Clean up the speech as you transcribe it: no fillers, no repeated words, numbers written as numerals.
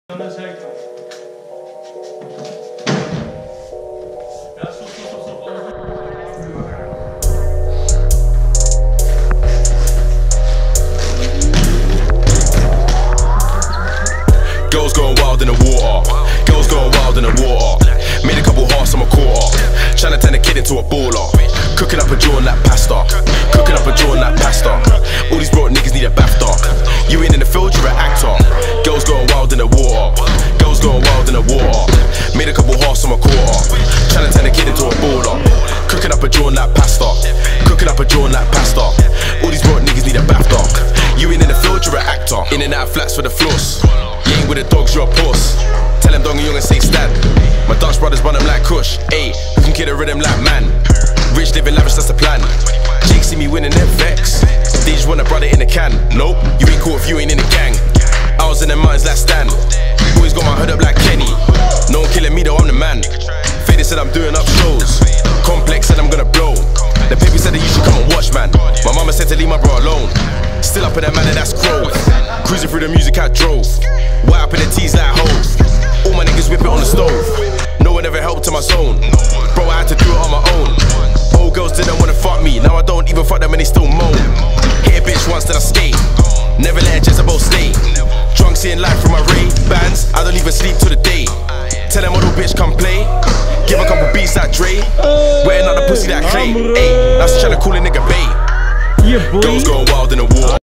Ja, zeker. Ja, stop. Girls going wild in the water. Girls going wild in the water. Made a couple hearts, I'm a quarter. Trying to turn a kid into a baller. Cooking up a jaw and that pasta. Cooking up a jaw and that pasta. All these broke niggas need a BAFTA. You ain't in the field, you're an actor. Girls going wild in the water. Girls going wild in the water. Made a couple hearts, I'm a quarter. Trying to turn a kid into a baller. Cooking up a jaw and that pasta. Cooking up a jaw and that pasta. All these broke niggas need a BAFTA. You ain't in the field, you're an actor. In and out of flats for the floss. You ain't with the dogs, you're a puss. Tell them Dongy Young and say stand. My Dutch brothers run them like Kush. Ayy, who can get a rhythm like man? Rich living lavish, that's the plan. Jake see me winning, they're vex. They just want a brother in a can. Nope, you ain't cool if you ain't in the gang. I was in the mountains like Stan. Always got my hood up like Kenny. No one killing me though, I'm the man. Faded said I'm doing up shows. Complex said I'm gonna blow. The baby said that you should come and watch, man. My mama said to leave my bro alone. Still up in that man and that's growth. Cruising through the music I drove. White up in the T's like hoes. All my niggas whip it on the stove. No one ever helped to my zone. Bro, I had to do it on my own. Old girls didn't wanna fuck me. Now I don't even fuck them and they still moan. Hit a bitch once then I skate. Never let a Jezebel stay. Drunk seeing life from my Ray-Bans. I don't even sleep till the day. Tell them little bitch come play. Give a couple beats like Dre. Wear another pussy like Clay. Ayy, now she tryna call a nigga bae. Girls going wild in the water.